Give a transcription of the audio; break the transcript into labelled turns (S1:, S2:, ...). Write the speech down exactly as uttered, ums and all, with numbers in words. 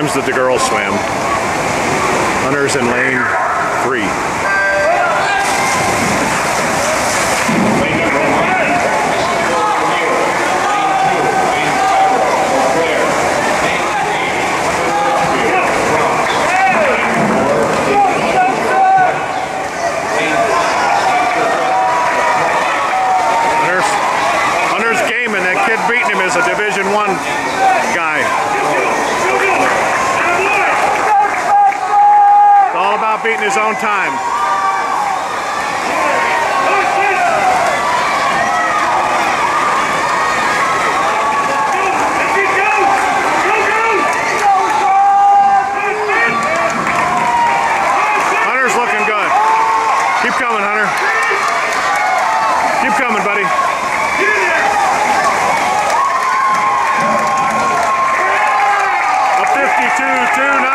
S1: times that the girls swam. Hunter's in lane three. Beating him as a Division One guy. It's all about beating his own time. Hunter's looking good. Keep coming, Hunter. Keep coming, buddy. fifty-two two